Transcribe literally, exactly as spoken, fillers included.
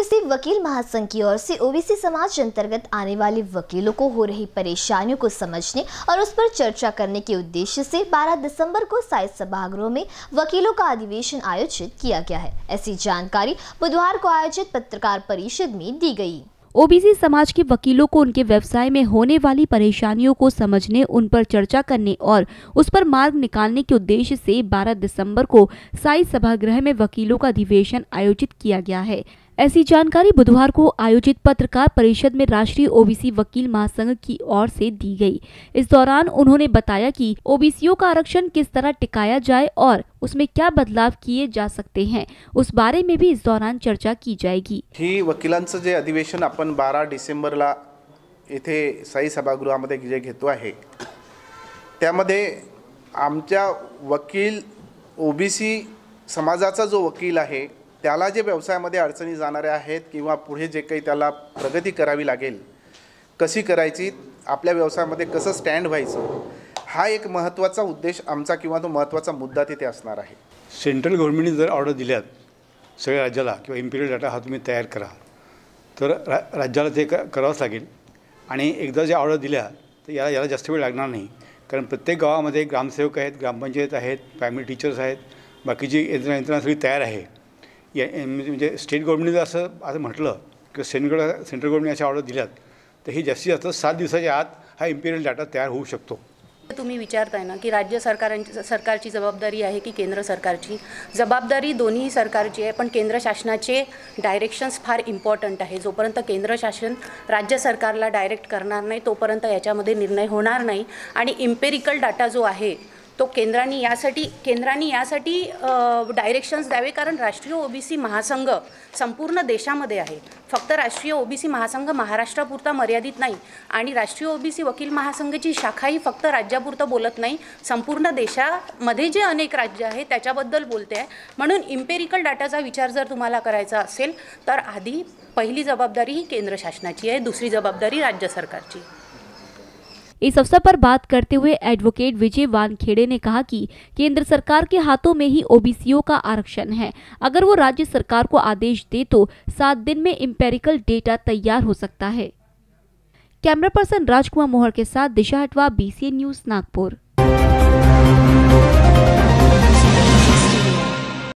OBC वकील महासंघ की ओर से ओबीसी समाज अंतर्गत आने वाले वकीलों को हो रही परेशानियों को समझने और उस पर चर्चा करने के उद्देश्य से बारह दिसंबर को साहिब सभागृह में वकीलों का अधिवेशन आयोजित किया गया है। ऐसी जानकारी बुधवार को आयोजित पत्रकार परिषद में दी गई। ओबीसी समाज के वकीलों को उनके व्यवसाय में होने वाली परेशानियों को समझने, उन पर चर्चा करने और उस पर मार्ग निकालने के उद्देश्य से बारह दिसंबर को साहिब सभागृह में वकीलों का अधिवेशन आयोजित किया गया है। ऐसी जानकारी बुधवार को आयोजित पत्रकार परिषद में राष्ट्रीय ओबीसी वकील महासंघ की ओर से दी गई। इस दौरान उन्होंने बताया कि ओबीसीओं का आरक्षण किस तरह टिकाया जाए और उसमें क्या बदलाव किए जा सकते हैं, उस बारे में भी इस दौरान चर्चा की जाएगी। ही वकिलांचं जे अधिवेशन आपण बारा डिसेंबरला इथे साई सभागृहामध्ये जे घेतो आहे त्यामध्ये आमच्या वकील ओबीसी समाजाचा जो वकील आहे त्याला जे व्यवसायामध्ये अडचणी जाणारे आहेत किंवा पुढे जे काही त्याला प्रगती करावी लागेल, कशी करायची, आपल्या व्यवसायामध्ये कसं स्टँड व्हायचं, हा एक महत्त्वाचा उद्देश आमचा किंवा तो महत्त्वाचा मुद्दा तिथे असणार आहे। सेंट्रल गव्हर्नमेंटने जर ऑर्डर दिल्यात सगळ्या राज्याला किंवा इम्पिरियल डाटा हा तुम्ही तयार करा, तर रा राज्याला ते करावंच लागेल। आणि एकदा जे ऑर्डर दिल्या तर याला याला जास्त वेळ लागणार नाही, कारण प्रत्येक गावामध्ये ग्रामसेवक आहेत, ग्रामपंचायत आहेत, प्रायमरी टीचर्स आहेत, बाकीची यंत्रणा यंत्रणा सगळी तयार आहे। या म्हणजे स्टेट गव्हर्नमेंटने असं असं म्हटलं की सेंट्रल सेंट्रल गव्हर्नमेंट अशा ऑर्डर दिल्यात तर ही जास्तीत जास्त सात दिवसाच्या आत हा इम्पिरियल डाटा तयार होऊ शकतो। तुम्ही विचारताय ना की राज्य सरकारांची सरकारची जबाबदारी आहे की केंद्र सरकारची जबाबदारी, दोन्ही सरकारची आहे, पण केंद्र शासनाचे डायरेक्शन्स फार इम्पॉर्टंट आहे। जोपर्यंत केंद्र शासन राज्य सरकारला डायरेक्ट करणार नाही तोपर्यंत याच्यामध्ये निर्णय होणार नाही। आणि इम्पेरिकल डाटा जो आहे तो केंद्राने यासाठी केंद्राने यासाठी डायरेक्शन्स द्यावे, कारण राष्ट्रीय ओबीसी महासंघ संपूर्ण देशामध्ये आहे। फक्त राष्ट्रीय ओबीसी महासंघ महाराष्ट्रापुरता मर्यादित नाही आणि राष्ट्रीय ओबीसी वकील महासंघाची शाखाही फक्त राज्यापुरतं बोलत नाही, संपूर्ण देशामध्ये जे अनेक राज्य आहेत त्याच्याबद्दल बोलते आहे। म्हणून इम्पेरिकल डाटाचा विचार जर तुम्हाला करायचा असेल तर आधी पहिली जबाबदारी ही केंद्र शासनाची आहे, दुसरी जबाबदारी राज्य सरकारची। इस अवसर पर बात करते हुए एडवोकेट विजय वानखेड़े ने कहा कि केंद्र सरकार के हाथों में ही ओबीसीओ का आरक्षण है। अगर वो राज्य सरकार को आदेश दे तो सात दिन में एम्पेरिकल डेटा तैयार हो सकता है। कैमरा पर्सन राजकुमार मोहर के साथ दिशा हटवा, बीसीएन न्यूज़, नागपुर।